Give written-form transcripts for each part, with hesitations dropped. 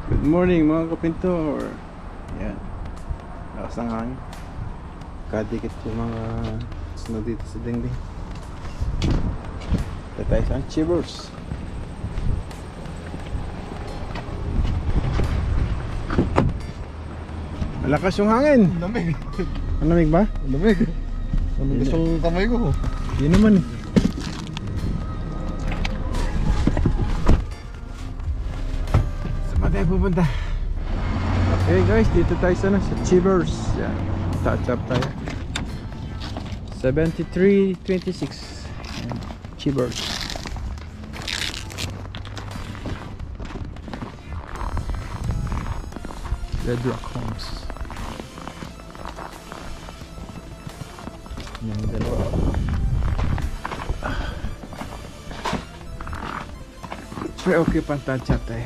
Good morning mga kapintor. Yan, lakas ng hangin. Kadikit yung mga snow dito sa dingding. Ito tayo sa Chivers. Malakas yung hangin. Lamig. Ang lamig ba? Lamig. Lamig yung kamay ko. Yun naman eh. Saan tayo pupunta? Okay guys, dito tayo sa Chivers. Yan, touch up tayo. 7326 Chivers. Red Rock Homes. Yan yung dalawa. Pre-occupant touch up tayo.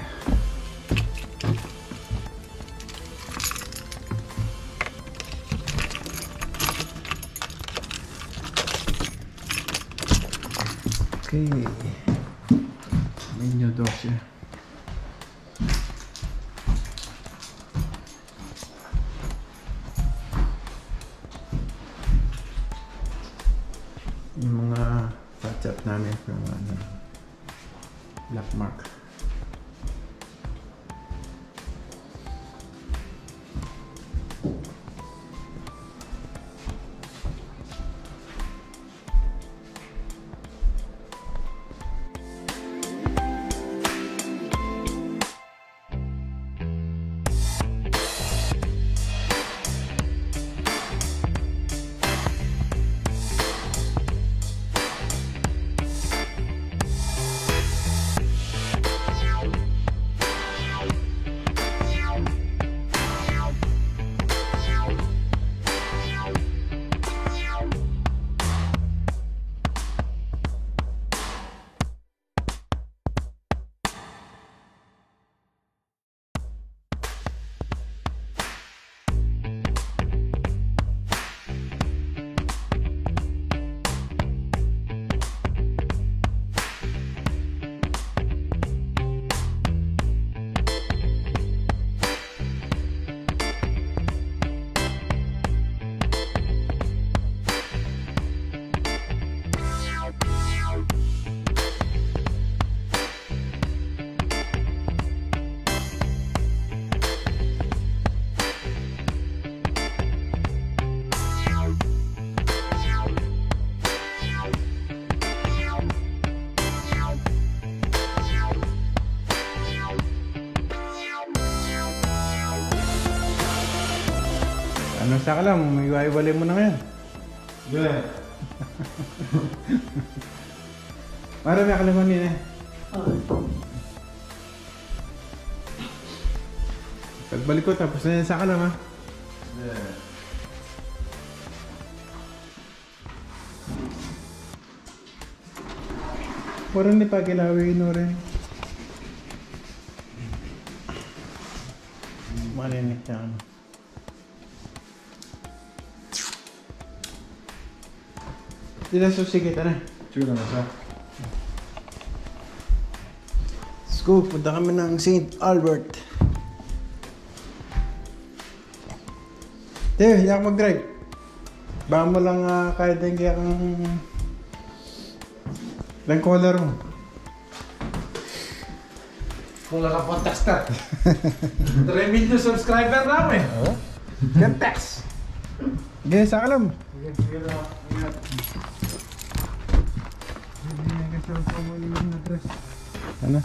Okay, menu door siya. Yung mga touch up namin from black mark. Ano sa kalam, iwaiwalay mo na ngayon. Yeah. Marami akalaman yun eh. Pagbalik ko tapos na yan sa kalam ha. Yeah. Parang di pa kilawin no rin. Malinis na ano. Di na susigit na. Sure na siya. Let's go, punta kami ng St. Albert. Teo, hindi ako mag-drive. Baka mo lang kahit hindi akong lang color mo. Kung lang ang testa. 3 million subscriber namin. Oo. Yan text. Hindi sa alam. Sige na. Ano?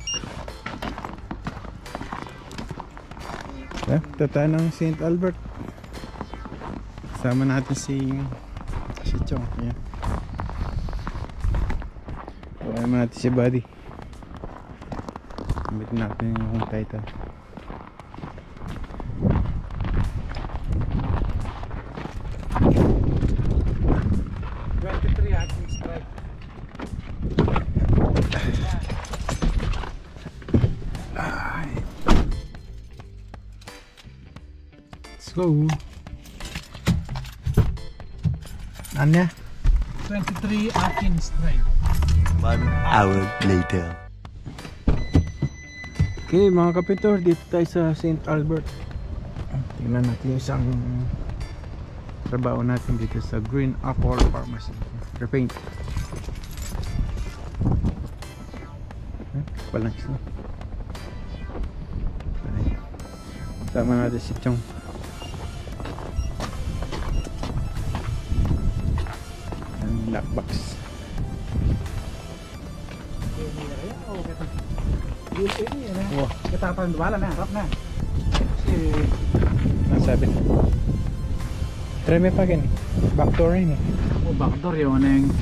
Ito tayo ng St. Albert. Kasama natin si Chong. Ayan. Kasama natin si Buddy. Gamit natin yung title. Go. Anya? 23 Atkins Drive. 1 hour later. Okay mga kapintor, dito tayo sa St. Albert. Tingnan natin yung isang trabaho natin dito sa Green Apple Pharmacy. Repaint. Palang siya. Sama natin si Chong. Ang lockbox. Wah, kita apa bala na, harap na. Si Nasabi. Try me pa gani. Backdoor rin eh. backdoor yung ano yung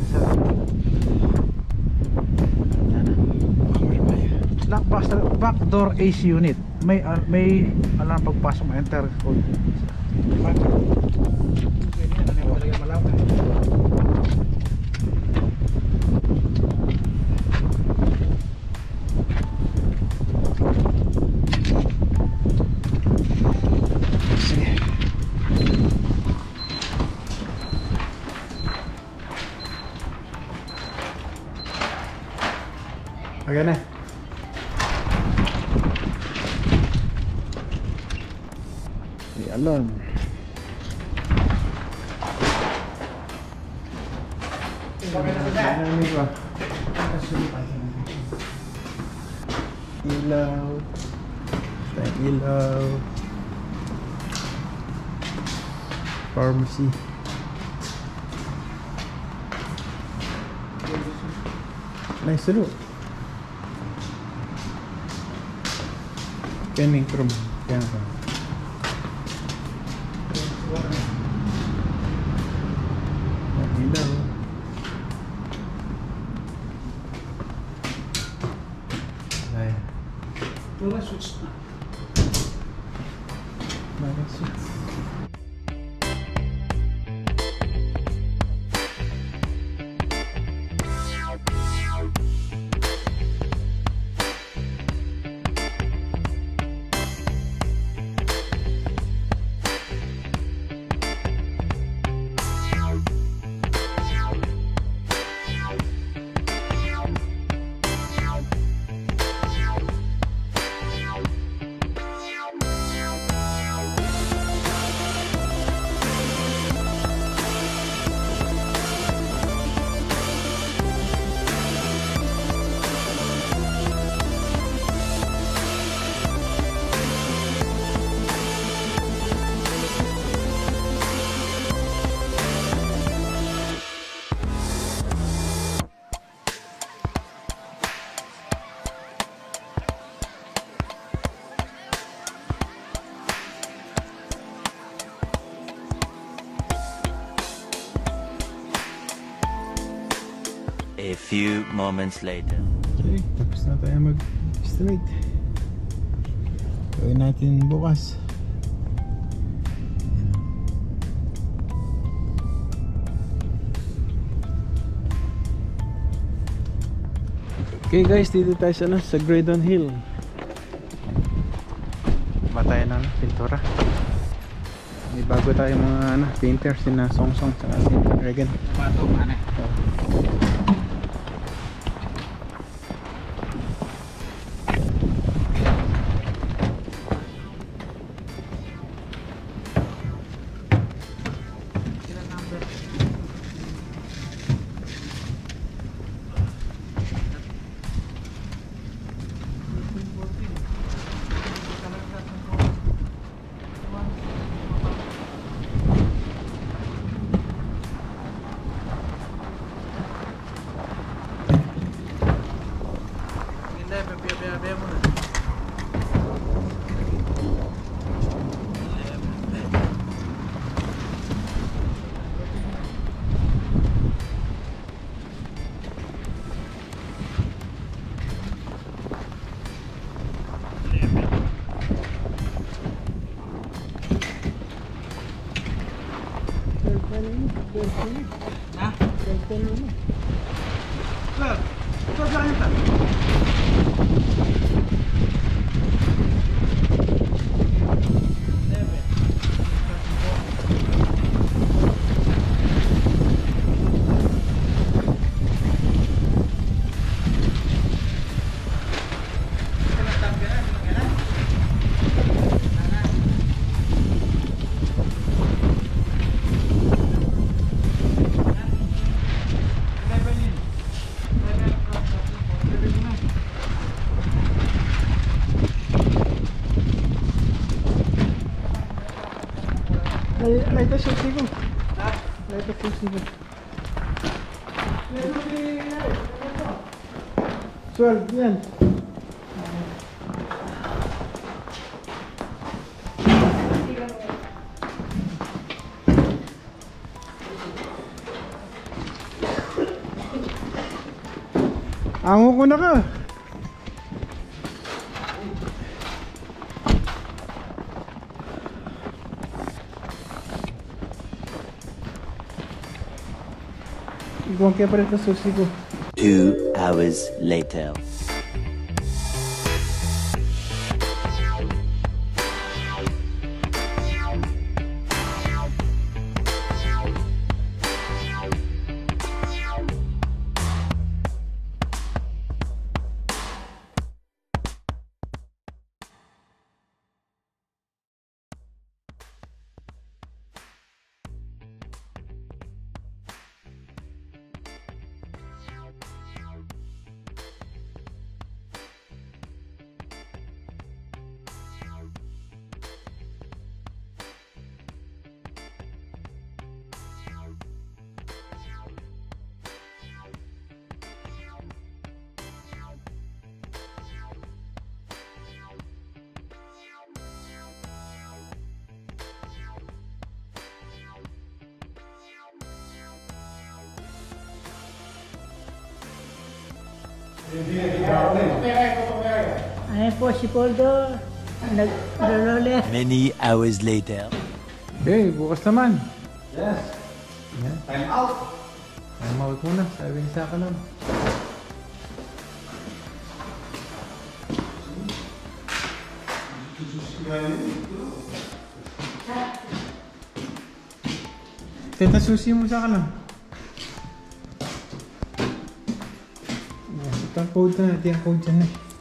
backdoor AC unit. May alam pagpasok mo enter code. Agad na. May alarm. Ilaw. Tayong ilaw. Pharmacy. Nice look. Kening room. Kaya ka. Ilaw. Ayan. Wala switch na. Bakit switch? A few moments later. Okay, tapos na tayo mag-estimate. Gawin natin bukas. Okay guys, dito tayo sa Graydon Hill. Batayan na pintura. May bago tayo mga painter, sina Song Song sa si Regan. Bato mana? Hah? Sir, ito saan ito? Ito susi ko. Ito susi ko. 12 yan. Ango ko na ka. Igual que para ito susi ko. 2 hours later. Ayan po si Poldo, nag-rolole. Many hours later. Okay, bukas naman. Yes. Yan. Time out. Time out muna. Sabi sa ka lang. Teta susi mo sa ka lang. Ito ang code na. Ito ang code dyan eh.